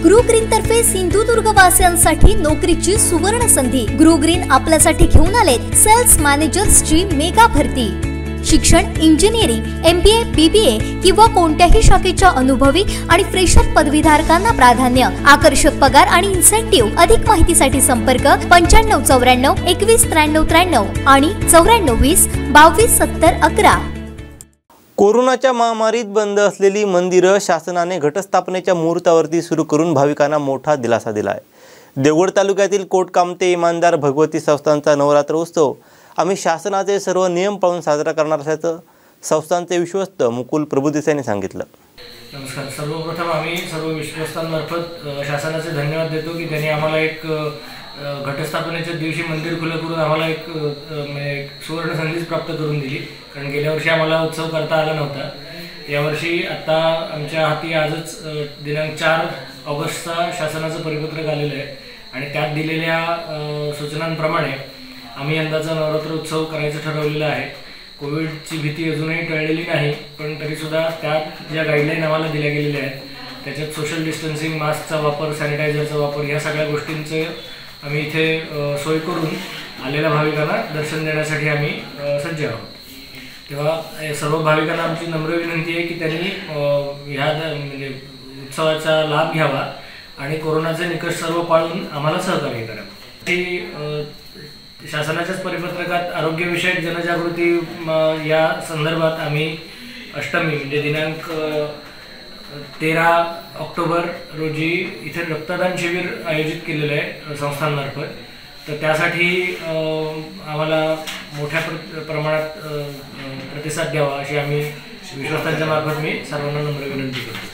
गृह ग्रीन तर्फे सिंधुदुर्ग वासियांसाठी नोकरीची सुवर्ण संधी। गृह ग्रीन आपल्यासाठी घेऊन आले सेल्स मॅनेजर्सची मेगा भरती। शिक्षण इंजिनिअरिंग, MBA, BBA किंवा कोणत्याही शाखेच्या अनुभवी आणि फ्रेशर पदवीधारकांना प्राधान्य। आकर्षक पगार आणि इन्सेंटिव्ह। अधिक माहितीसाठी संपर्क 9594 21 93 93 आणि 94 20 22 70 11। कोरोनाच्या महामारीत बंद असलेली मंदिरं शासनाने घटस्थापनेच्या मुहूर्तावरती सुरू करून भाविकांना मोठा दिलासा दिला आहे। देवगड तालुक्यातील कोटकामते इमानदार भगवती संस्थानचा नवरात्र उत्सव आम्ही शासनाचे सर्व नियम पाळून साजरा करणार असल्याचं संस्थानचे विश्वस्त मुकुल प्रभुदेसाई यांनी सांगितलं। नमस्कार। सर्वप्रथम आम्ही सर्व विश्वस्तांमार्फत शासनाचे धन्यवाद देतो की त्यांनी आम्हाला एक घटस्थापनेच्या दिवशी मंदिर खुलं करून आम्हाला एक सुवर्ण संधी प्राप्त करून दिली। कारण गेल्या वर्षी आम्हाला उत्सव करता आला नव्हता। यावर्षी आता आमच्या हाती आजच दिनांक 4 ऑगस्टचा शासनाचं परिपत्रक आलेलं आहे आणि त्यात दिलेल्या सूचनांप्रमाणे आम्ही यंदाचा नवरात्र उत्सव करायचं ठरवलेलं आहे। कोविडची भीती अजूनही टळलेली नाही, पण तरीसुद्धा त्यात ज्या गाईडलाईन आम्हाला दिल्या गेलेल्या आहेत त्याच्यात सोशल डिस्टन्सिंग, मास्कचा वापर, सॅनिटायझरचा वापर या सगळ्या गोष्टींचे आम्ही इथे सोय करून आलेल्या भाविकांना दर्शन देण्यासाठी आम्ही सज्ज आहोत। तेव्हा सर्व भाविकांना आमची नम्र विनंती आहे की त्यांनी ह्या म्हणजे उत्सवाचा लाभ घ्यावा आणि कोरोनाचे निकष सर्व पाळून आम्हाला सहकार्य करावं। शासनाच्याच परिपत्रकात आरोग्यविषयक जनजागृती या संदर्भात आम्ही अष्टमी म्हणजे दिनांक 13 ऑक्टोबर रोजी इथे रक्तदान शिबिर आयोजित केलेलं आहे संस्थांमार्फत। तर त्यासाठी आम्हाला मोठ्या प्रमाणात प्रतिसाद द्यावा अशी आम्ही विश्वासांच्या मार्फत मी सर्वांना नम्र विनंती करतो।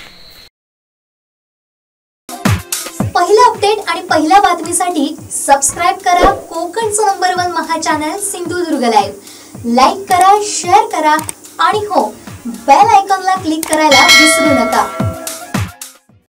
पहिला अपडेट आणि पहिल्या बातमीसाठी सबस्क्राइब करा कोकणचं नंबर 1 महा चॅनल सिंधुदुर्ग लाईव्ह। लाईक करा, शेअर करा आणि हो, बेल आयकॉनला क्लिक करायला विसरू नका।